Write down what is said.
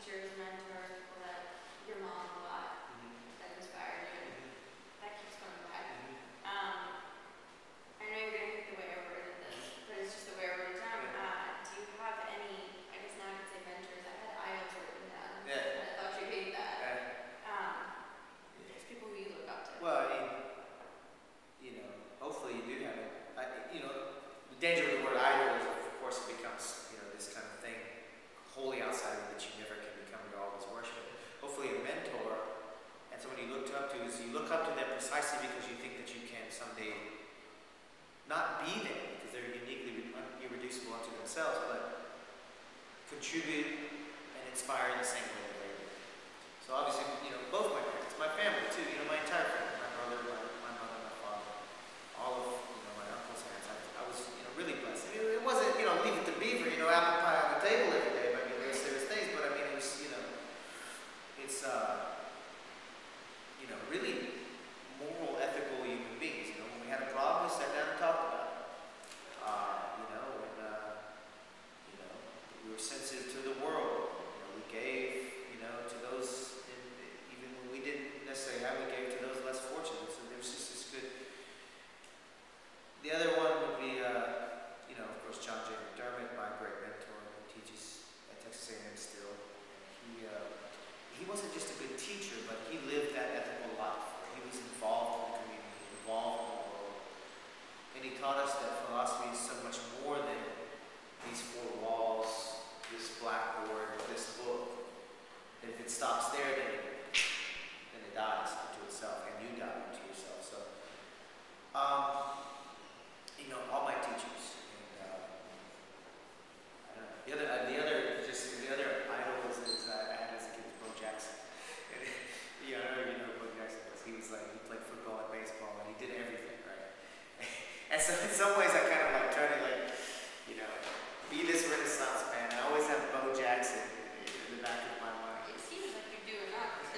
teachers, mentors, people that your mom a lot that inspired you, and that keeps coming back. I know you're gonna hate the way I worded this, but it's just the way I wrote it down. Do you have any? I guess now I could say mentors. I had idols written down. Yeah. And I thought you'd hate that. Yeah. There's people who you look up to. Well, I mean, hopefully you do have it. The danger of the word idol is, of course, it becomes, this kind of thing wholly outside of that you never can become to always worship. Hopefully a mentor and someone you looked up to is you look up to them precisely because you think that you can someday not be them because they're uniquely irreducible unto themselves, but contribute and inspire in the same way that they do. So obviously, both my parents, my family too, my entire family, my brother, my mother, my father, all of my uncles and aunts. I was really blessed. It wasn't leave it to beaver, apple pie on the table every day. I mean, there's things, but I mean it was it's really moral, ethical human beings. When we had a problem, we sat down and talked about it. When we were sensitive to the world, we gave to those, even when we didn't necessarily have, we gave to those less fortunate. So there was just this good. The other one would be, of course, John J. McDermott, my great mentor, who teaches at Texas A&M still. He wasn't just a good teacher, but he lived that ethical life. He was involved in the community, involved in the world. And he taught us that philosophy is so much more than these four walls, this blackboard, this book. That if it stops there, then it